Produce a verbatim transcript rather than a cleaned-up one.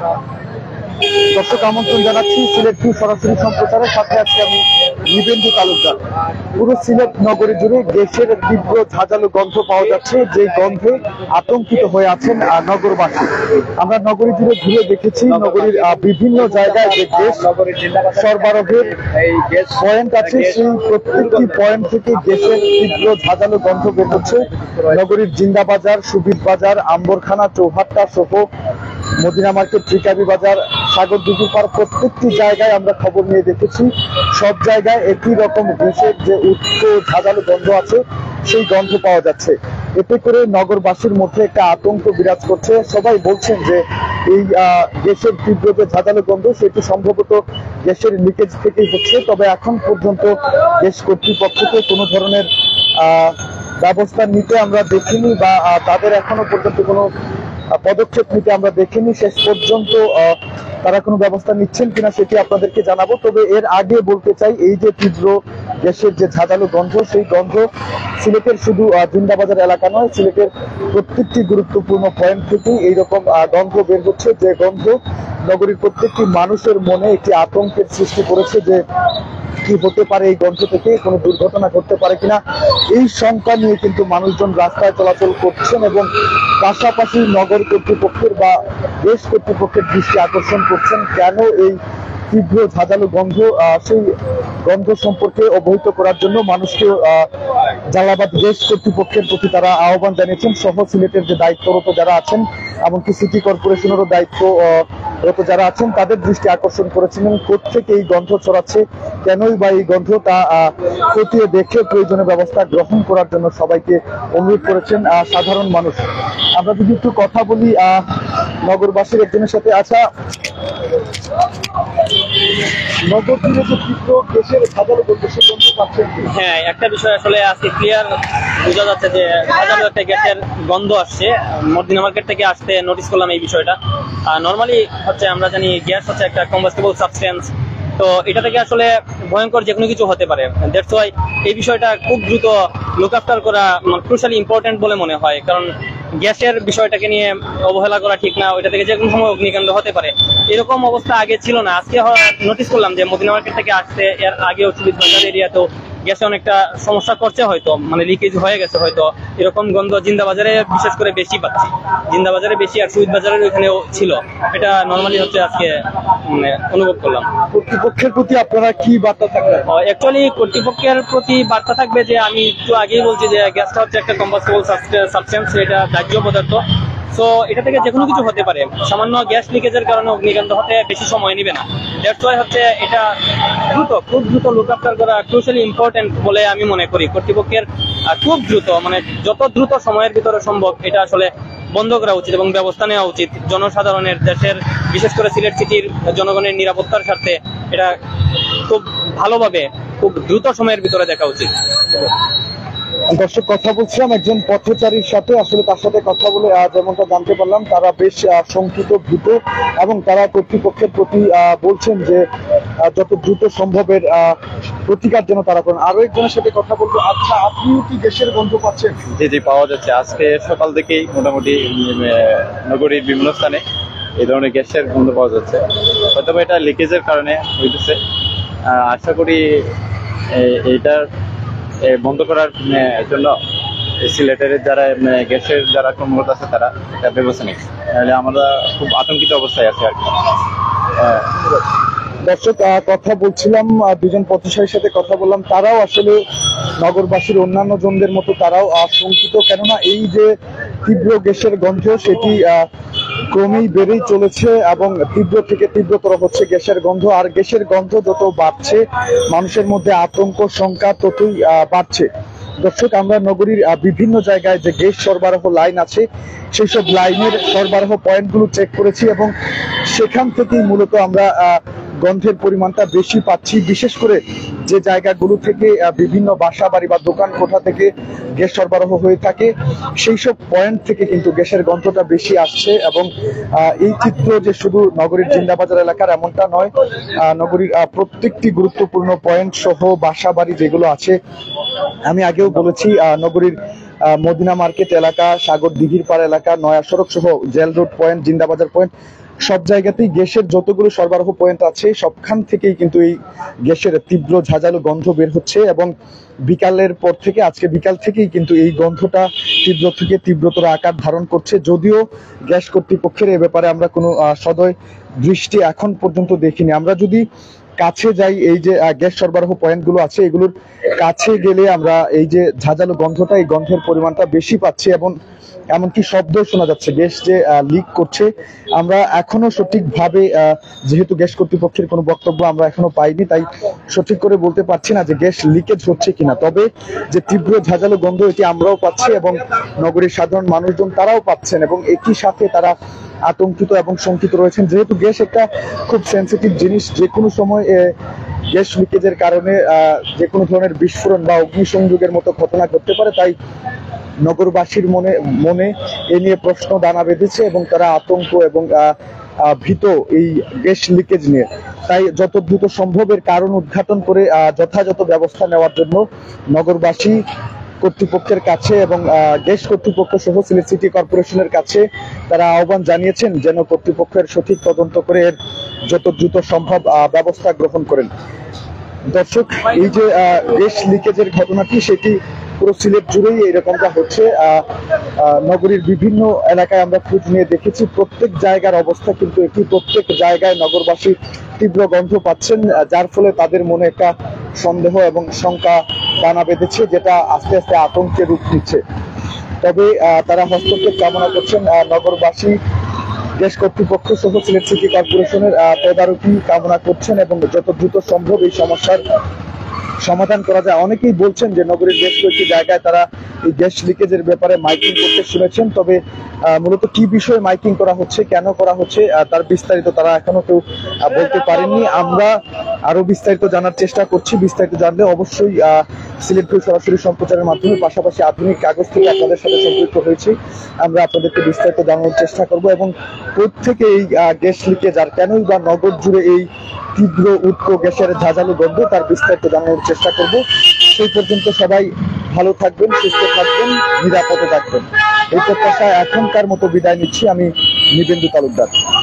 দর্শক আমন্ত্রণ জানাচ্ছি সিলেট টু সরাসরি সম্প্রচারের সাথে আজকে আমি নিবেন্দু তালুকদার। পুরো সিলেট নগরী জুড়ে গ্যাসের তীব্র ঝাঁঝালো গন্ধ পাওয়া যাচ্ছে, যে গন্ধে আতঙ্কিত হয়ে আছেন নগরবাসী। আমরা নগরী জুড়ে ঘুরে দেখেছি নগরীর বিভিন্ন জায়গায় যে গ্যাস সরবরাহের পয়েন্ট আছে, সেই প্রত্যেকটি পয়েন্ট থেকে গ্যাসের তীব্র ঝাঁঝালো গন্ধ বের হচ্ছে। নগরীর জিন্দা বাজার, সুবিদ বাজার, আম্বরখানা, চৌহাট্টা সহ মদিনা মার্কেট, ত্রিকাবি বাজার, সাগর দিঘির পার প্রত্যেকটি জায়গায় আমরা খবর নিয়ে দেখেছি। সব জায়গায় একই রকম গ্যাসের যে উচ্চ ঝাঁঝালো গন্ধ আছে সেই গন্ধ পাওয়া যাচ্ছে। এতে করে নগরবাসীর মধ্যে একটা আতঙ্ক বিরাজ করছে। সবাই বলছেন যে এই গ্যাসের তীব্র যে ঝাঁঝালো গন্ধ সেটি সম্ভবত গ্যাসের লিকেজ থেকেই হচ্ছে। তবে এখন পর্যন্ত গ্যাস কর্তৃপক্ষকে কোনো ধরনের আহ ব্যবস্থা নিতে আমরা দেখিনি বা তাদের এখনো পর্যন্ত কোনো পদক্ষেপ নিতে আমরা দেখিনি। শেষ পর্যন্ত তারা কোনো ব্যবস্থা নিচ্ছেন কিনা সেটি আপনাদেরকে জানাবো। তবে এর আগে বলতে চাই, এই যে তীব্র গ্যাসের যে ঝাঁঝালো গন্ধ, সেই গন্ধ সিলেটের শুধু জিন্দাবাজার এলাকা নয়, সিলেটের প্রত্যেকটি গুরুত্বপূর্ণ পয়েন্ট থেকেই এইরকম গন্ধ বের হচ্ছে, যে গন্ধ নগরীর প্রত্যেকটি মানুষের মনে একটি আতঙ্কের সৃষ্টি করেছে যে কি হতে পারে এই গন্ধ থেকে, কোনো দুর্ঘটনা ঘটতে পারে কিনা। এই শঙ্কা নিয়ে কিন্তু মানুষজন রাস্তায় চলাচল করছেন এবং পাশাপাশি নগর কর্তৃপক্ষের বা দেশ কর্তৃপক্ষের দৃষ্টি আকর্ষণ করছেন কেন এই তীব্র ঝাঁঝালো গন্ধ, সেই গন্ধ সম্পর্কে অবহিত করার জন্য মানুষকে জালালাবাদ দেশ কর্তৃপক্ষের প্রতি তারা আহ্বান জানিয়েছেন। সহ সিলেটের যে দায়িত্বরত যারা আছেন, এমনকি সিটি কর্পোরেশনেরও দায়িত্বরত যারা আছেন, তাদের দৃষ্টি আকর্ষণ করেছিলেন কোত্থেকে এই গন্ধ ছড়াচ্ছে, কেনই বা এই গন্ধ, তা খতিয়ে দেখে প্রয়োজনীয় ব্যবস্থা গ্রহণ করার জন্য সবাইকে অনুরোধ করেছেন সাধারণ মানুষ। আমরা যদি একটু কথা বলি নগরবাসীর একজনের সাথে। আচ্ছা, নগর জুড়ে যে তীব্র গ্যাসের ঝাঁঝালো গন্ধ, সেই গন্ধ পাচ্ছেন? হ্যাঁ, একটা বিষয় আসলে আজকে ক্লিয়ার বোঝা যাচ্ছে যে ঝাঁঝালো একটা গ্যাসের গন্ধ আসছে। মদিনা মার্কেট থেকে আসতে নোটিস করলাম এই বিষয়টা। নর্মালি হচ্ছে আমরা জানি গ্যাস হচ্ছে একটা কম্বাস্টেবল সাবস্টেন্স, তো এটা থেকে আসলে ভয়ঙ্কর যে কোনো কিছু হতে পারে। দ্যাটস ওয়াই এই বিষয়টা খুব দ্রুত লুক আফটার করা ক্রুশালি ইম্পর্টেন্ট বলে মনে হয়, কারণ গ্যাসের বিষয়টাকে নিয়ে অবহেলা করা ঠিক না। ওইটা থেকে যে কোনো সময় অগ্নিকাণ্ড হতে পারে, এরকম অবস্থা আগে ছিল না। আজকে নোটিস করলাম যে মদিনা মার্কেট থেকে আসতে এর আগেও সুবিধ বাজার এরিয়াতেও গ্যাসে অনেকটা সমস্যা করছে, হয়তো মানে লিকেজ হয়ে গেছে, হয়তো এরকম গন্ধ জিন্দা বাজারে বিশেষ করে বেশি পাচ্ছি। জিন্দা বাজারে বেশি আর সুবিধ বাজারের ওইখানেও ছিল। এটা নর্মালি হচ্ছে আজকে মানে অনুভব করলাম। কর্তৃপক্ষের প্রতি আপনারা কি বার্তা থাকবে? অ্যাকচুয়ালি কর্তৃপক্ষের প্রতি বার্তা থাকবে যে আমি একটু আগেই বলছি যে গ্যাসটা হচ্ছে একটা কম্বাস্টেবল সাবস্টেন্স, এটা দাহ্য পদার্থ। সো এটা থেকে যে কোনো কিছু হতে পারে। সামান্য গ্যাস লিকেজের কারণে অগ্নিকাণ্ড হতে বেশি সময় নেবে না। দ্যাটস ওয়াই হচ্ছে এটা দ্রুত খুব দ্রুত লুক আফটার করা ক্রুশালি ইম্পর্টেন্ট বলে আমি মনে করি। কর্তৃপক্ষের খুব দ্রুত, মানে যত দ্রুত সময়ের ভিতরে সম্ভব এটা আসলে বন্ধ করা উচিত এবং ব্যবস্থা নেওয়া উচিত। জনসাধারণের, দেশের, বিশেষ করে সিলেট সিটির জনগণের নিরাপত্তার স্বার্থে এটা খুব ভালোভাবে খুব দ্রুত সময়ের ভিতরে দেখা উচিত। দর্শক, কথা বলছিলাম একজন পথচারীর সাথে। আসলে তার সাথে কথা বলে যেমনটা জানতে পারলাম, তারা বেশ শঙ্কিত, ভীত এবং তারা কর্তৃপক্ষের প্রতি বলছেন যে যত দ্রুত সম্ভবের প্রতিকার যেন তারা করেন। আরো একজনের সাথে কথা বলবো। আচ্ছা, আপনিও কি গ্যাসের গন্ধ পাচ্ছেন? জি জি, পাওয়া যাচ্ছে। আজকে সকাল থেকেই মোটামুটি নগরীর বিভিন্ন স্থানে এই ধরনের গ্যাসের গন্ধ পাওয়া যাচ্ছে। হয়তো এটা লিকেজের কারণে হইতেছে। আশা করি এইটার বন্ধ করার জন্য সিলেটের যারা গ্যাসের যারা কর্মরত আছে তারা এটা ব্যবস্থা নিচ্ছে, তাহলে আমরা খুব আতঙ্কিত অবস্থায় আছি আর কি। দর্শক, কথা বলছিলাম দুজন পথচারীর সাথে কথা বললাম, তারাও আসলে নগরবাসীর অন্যান্য জনদের মতো তারাও আশঙ্কিত, কেননা এই যে তীব্র গ্যাসের গন্ধ সেটি ক্রমেই বেড়েই চলেছে এবং তীব্র থেকে তীব্রতর হচ্ছে গ্যাসের গন্ধ। আর গ্যাসের গন্ধ যত বাড়ছে মানুষের মধ্যে আতঙ্ক, শঙ্কা ততই বাড়ছে। দর্শক, আমরা নগরীর বিভিন্ন জায়গায় যে গ্যাস সরবরাহ লাইন আছে সেই সব লাইনের সরবরাহ পয়েন্টগুলো চেক করেছি এবং সেখান থেকেই মূলত আমরা গন্ধের পরিমাণটা বেশি পাচ্ছি। বিশেষ করে যে জায়গাগুলো থেকে বিভিন্ন বাসা বাড়ি বা দোকান কোঠা থেকে গ্যাস সরবরাহ হয়ে থাকে সেই সব পয়েন্ট থেকে কিন্তু গ্যাসের গন্ধটা বেশি আসছে। এবং এই চিত্র যে শুধু নগরীর জিন্দাবাজার এলাকার এমনটা নয়, নগরীর প্রত্যেকটি গুরুত্বপূর্ণ পয়েন্ট সহ বাসা বাড়ি যেগুলো আছে, আমি আগেও বলেছি নগরীর মদিনা মার্কেট এলাকা, সাগর দিঘির পাড় এলাকা, নয়া সড়ক সহ jail road point, Zindabazar point, সব জায়গাতেই গ্যাসের যতগুলো সরবরাহ পয়েন্ট আছে সবখান থেকেই কিন্তু এই গ্যাসের তীব্র ঝাঁঝালো গন্ধ বের হচ্ছে এবং বিকালের পর থেকে আজকে বিকাল থেকেই কিন্তু এই গন্ধটা তীব্র থেকে তীব্রতর আকার ধারণ করছে। যদিও গ্যাস কর্তৃপক্ষের এ ব্যাপারে আমরা কোনো সদয় দৃষ্টি এখন পর্যন্ত দেখিনি। আমরা যদি কাছে যাই, এই যে গ্যাস সরবরাহ পয়েন্টগুলো আছে এগুলোর কাছে গেলে আমরা এই যে ঝাঁঝালো গন্ধটা, এই গন্ধের পরিমাণটা বেশি পাচ্ছি এবং এমনকি শব্দ শোনা যাচ্ছে গ্যাস যে লিক করছে। আমরা এখনো সঠিকভাবে যেহেতু গ্যাস কর্তৃপক্ষের কোনো বক্তব্য আমরা এখনো পাইনি, তাই সঠিক করে বলতে পারছি না যে গ্যাস লিকেজ হচ্ছে কিনা। তবে যে তীব্র ঝাঁঝালো গন্ধ এটি আমরাও পাচ্ছি এবং নগরীর সাধারণ মানুষজন তারাও পাচ্ছেন এবং একই সাথে তারা আতঙ্কিত এবং শঙ্কিত রয়েছেন। যেহেতু গ্যাস একটা খুব সেন্সিটিভ জিনিস, যে কোনো সময় গ্যাস লিকেজের কারণে যে কোনো ধরনের বিস্ফোরণ বা অগ্নিসংযোগের মতো ঘটনা ঘটতে পারে, তাই নগরবাসীর মনে মনে এ নিয়ে প্রশ্ন দানা বেঁধেছে এবং তারা আতঙ্ক এবং ভীত এই গ্যাস লিকেজ নিয়ে। তাই যত দ্রুত সম্ভব এর কারণ উদ্ঘাটন করে যথাযথ ব্যবস্থা নেওয়ার জন্য নগরবাসী কর্তৃপক্ষের কাছে এবং গ্যাস কর্তৃপক্ষ সহ সিলেট সিটি কর্পোরেশনের কাছে তারা আহ্বান জানিয়েছেন যেন কর্তৃপক্ষের সঠিক তদন্ত করে এর যত দ্রুত সম্ভব ব্যবস্থা গ্রহণ করেন। দর্শক, এই যে গ্যাস লিকেজের ঘটনাটি সেটি পুরো সিলেট জুড়েই এরকমটা হচ্ছে। নগরীর বিভিন্ন এলাকায় আমরা খোঁজ নিয়ে দেখেছি, প্রত্যেক জায়গার অবস্থা কিন্তু একটি। প্রত্যেক জায়গায় নগরবাসী তীব্র গন্ধ পাচ্ছেন, যার ফলে তাদের মনে একটা সন্দেহ এবং শঙ্কা দানা বেঁধেছে, যেটা আস্তে আস্তে আতঙ্কের রূপ নিচ্ছে। তবে তারা হস্তক্ষেপ কামনা করছেন নগরবাসী, গ্যাস কর্তৃপক্ষ সহ সিলেট সিটি কর্পোরেশনের তদারকি কামনা করছেন এবং যত দ্রুত সম্ভব এই সমস্যার সমাধান করা যায়। অনেকেই বলছেন যে নগরীর বেশ কয়েকটি জায়গায় তারা এই গ্যাস লিকেজের ব্যাপারে মাইকিং করতে শুনেছেন, তবে মূলত কি বিষয়ে মাইকিং করা হচ্ছে, কেন করা হচ্ছে তার বিস্তারিত তারা এখনো কেউ বলতে পারেননি। আমরা আরো বিস্তারিত জানার চেষ্টা করছি। বিস্তারিত জানলে অবশ্যই সিলেট ভিউ সরাসরি সম্প্রচারের মাধ্যমে পাশাপাশি আধুনিক কাগজ থেকে আপনাদের সাথে সম্পৃক্ত হয়েছি, আমরা আপনাদেরকে বিস্তারিত জানানোর চেষ্টা করব এবং প্রত্যেকে এই গ্যাস লিকেজ আর কেনই বা নগর জুড়ে এই তীব্র উৎকো গ্যাসের ঝাঁঝালো গন্ধ তার বিস্তারিত জানানোর চেষ্টা করব। সেই পর্যন্ত সবাই ভালো থাকবেন, সুস্থ থাকবেন, নিরাপদে থাকবেন এই প্রত্যাশায় এখনকার মতো বিদায় নিচ্ছি। আমি নিবেন্দু তালুকদার।